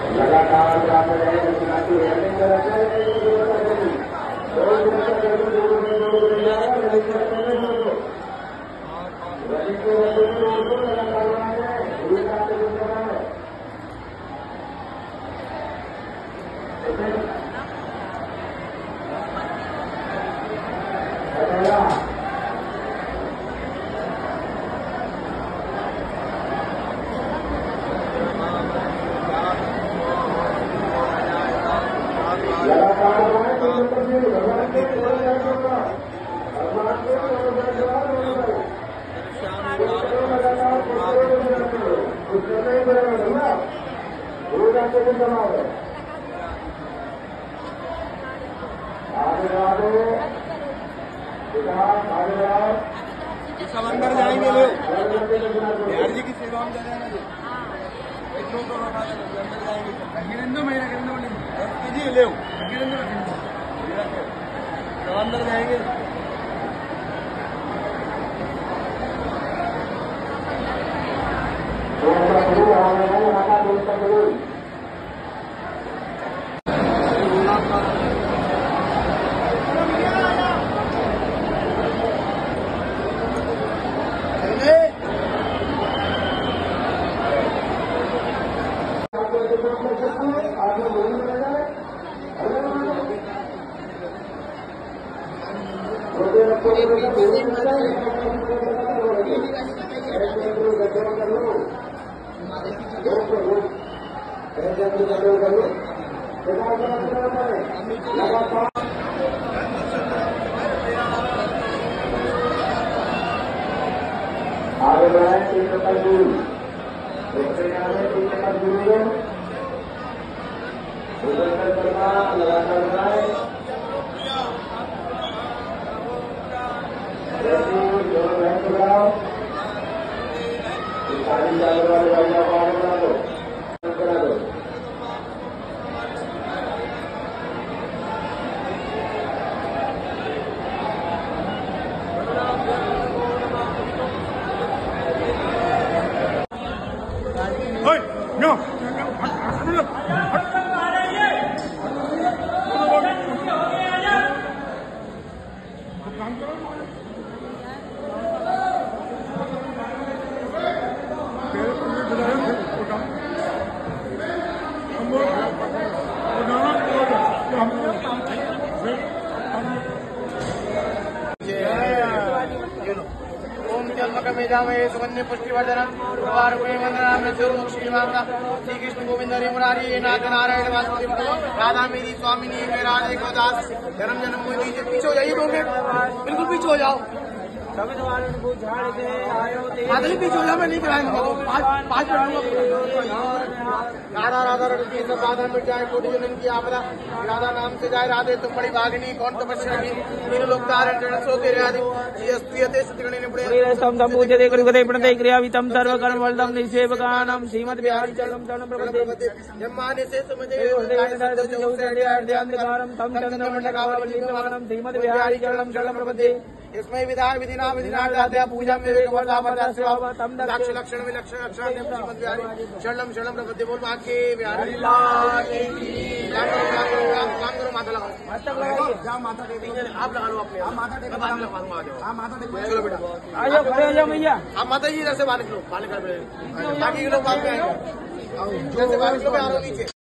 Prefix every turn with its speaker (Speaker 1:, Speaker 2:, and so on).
Speaker 1: सब अंदर जाएंगे लोग बिहार जी की सेवा में अंदर जाएंगे ले सब अंदर जाएंगे। सुगन्धि पुष्टिवर्धनम श्री कृष्ण गोविंद हरि मुरारी नाथ नारायण वासुदेव राधा मेरी स्वामिनी में राधे को दास जन्म जन्म मोदी पीछे हो जाइए 2 मिनट बिल्कुल पीछे हो जाओ माधवी पीछे हो जाओ मैं नहीं कराऊंगा 5 मिनट राधा राधा रटती सब राधा मिट जाए कोटि जन्म की आपदा राधा नाम से जाए राधे तुम बड़ी भागनी कौन तपस्या की तीन लोग तारण जड़ सोते राधे जीएसपीते सतगणे निपुणे तम पूज्यते कृते प्रणते क्रियावितम सर्वकर्म वल्दम निसेवकानां श्रीमद् बिहारी चरणं चरणं प्रपद्ये जन्माने से समझे ध्यानकारं तम चन्द्रमण्डलकावलिवानं श्रीमद् बिहारी चरणं चरणं प्रपद्ये इसमें विधान विधिना विधिनार्थ पूजा में तम लक्ष लक्षण विलक्षण अक्षर श्रीमद् बिहारी शरणं शरणं प्रपद्ये बोल बाकी बिहारी माता लगाओ आप लगा लो अपने चलो बेटा आ जाओ भैया आप माता जी जैसे बालक लो बालक बाकी लोग बाद में आएंगे जैसे बालक लोग आ रहे नीचे।